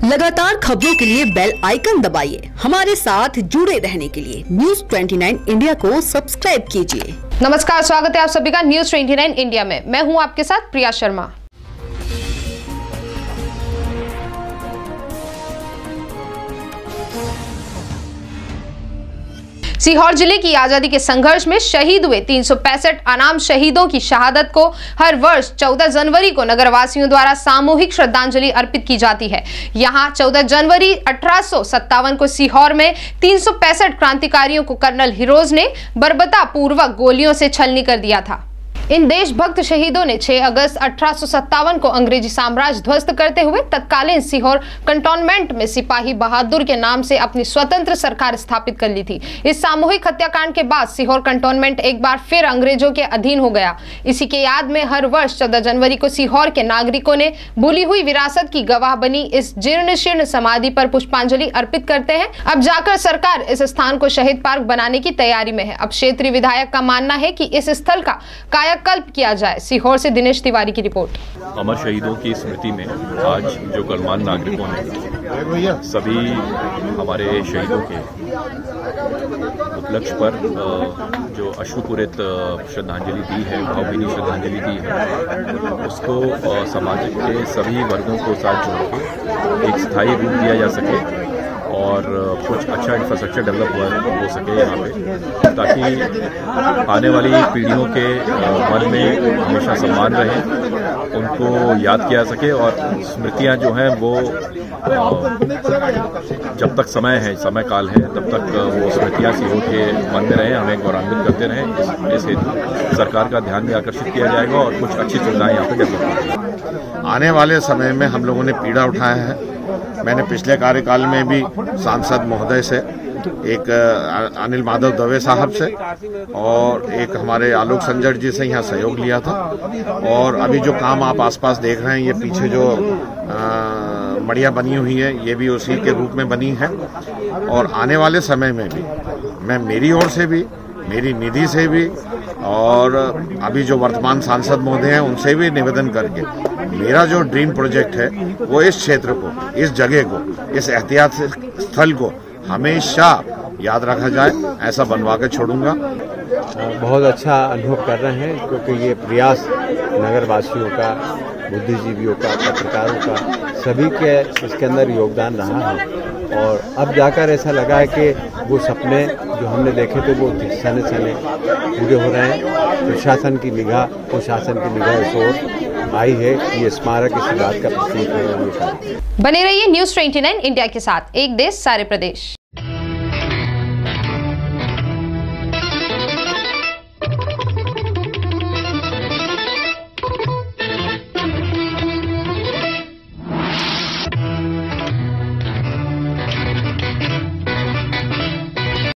लगातार खबरों के लिए बेल आइकन दबाइए। हमारे साथ जुड़े रहने के लिए न्यूज़ 29 इंडिया को सब्सक्राइब कीजिए। नमस्कार, स्वागत है आप सभी का न्यूज़ 29 इंडिया में। मैं हूं आपके साथ प्रिया शर्मा। सीहोर जिले की आजादी के संघर्ष में शहीद हुए 365 अनाम शहीदों की शहादत को हर वर्ष 14 जनवरी को नगरवासियों द्वारा सामूहिक श्रद्धांजलि अर्पित की जाती है। यहां 14 जनवरी 1857 को सीहोर में 365 क्रांतिकारियों को कर्नल हिरोज ने बर्बरता पूर्वक गोलियों से छलनी कर दिया था। इन देशभक्त शहीदों ने 6 अगस्त 1857 को अंग्रेजी साम्राज्य ध्वस्त करते हुए तत्कालीन सीहोर कंटोनमेंट में सिपाही बहादुर के नाम से अपनी स्वतंत्र सरकार स्थापित कर ली थी। इस सामूहिक हत्याकांड के बाद सीहोर कंटोनमेंट एक बार फिर अंग्रेजों के अधीन हो गया। इसी के याद में हर वर्ष 14 जनवरी को सीहोर के नागरिकों ने भूली हुई विरासत की गवाह बनी इस जीर्ण शीर्ण समाधि पर पुष्पांजलि अर्पित करते हैं। अब जाकर सरकार इस स्थान को शहीद पार्क बनाने की तैयारी में है। अब क्षेत्रीय विधायक का मानना है कि इस स्थल का कायाकल्प किया जाए। सीहोर से दिनेश तिवारी की रिपोर्ट। अमर शहीदों की स्मृति में आज जो गणमान्य नागरिकों ने सभी हमारे शहीदों के उपलक्ष्य पर जो अश्रुपूरित श्रद्धांजलि दी है, भावभीनी श्रद्धांजलि दी है, उसको समाज के सभी वर्गों को साथ जोड़ के एक स्थायी रूप दिया जा सके और कुछ अच्छा इंफ्रास्ट्रक्चर डेवलप हो सके यहाँ पे, ताकि आने वाली पीढ़ियों के मन में हमेशा सम्मान रहे, उनको याद किया सके और स्मृतियाँ जो हैं वो जब तक समय है, समय काल है, तब तक वो स्मृतियाँ सीहोर के मन में रहें, हमें गौरवान्वित करते रहें। इस हेतु सरकार का ध्यान भी आकर्षित किया जाएगा और कुछ अच्छी सुविधाएं यहाँ पे डेवलप होंगी। आने वाले समय में हम लोगों ने पीड़ा उठाया है। मैंने पिछले कार्यकाल में भी सांसद महोदय से, एक अनिल माधव दवे साहब से और एक हमारे आलोक संजर जी से यहाँ सहयोग लिया था। और अभी जो काम आप आसपास देख रहे हैं, ये पीछे जो मड़िया बनी हुई है, ये भी उसी के रूप में बनी है। और आने वाले समय में भी मैं मेरी ओर से भी, मेरी निधि से भी और अभी जो वर्तमान सांसद महोदय हैं उनसे भी निवेदन करके मेरा जो ड्रीम प्रोजेक्ट है वो इस क्षेत्र को, इस जगह को, इस ऐतिहासिक स्थल को हमेशा याद रखा जाए, ऐसा बनवा के छोड़ूंगा। बहुत अच्छा अनुभव कर रहे हैं, क्योंकि ये प्रयास नगरवासियों का, बुद्धिजीवियों का, पत्रकारों का, सभी के इसके अंदर योगदान रहा है। और अब जाकर ऐसा लगा है कि वो सपने जो हमने देखे थे वो सने सने पूरे हो रहे हैं। प्रशासन की निगाह इस ओर आई है कि ये स्मारक इस बात का प्रतीक है। बने रहिए न्यूज़ 29 इंडिया के साथ। एक देश सारे प्रदेश।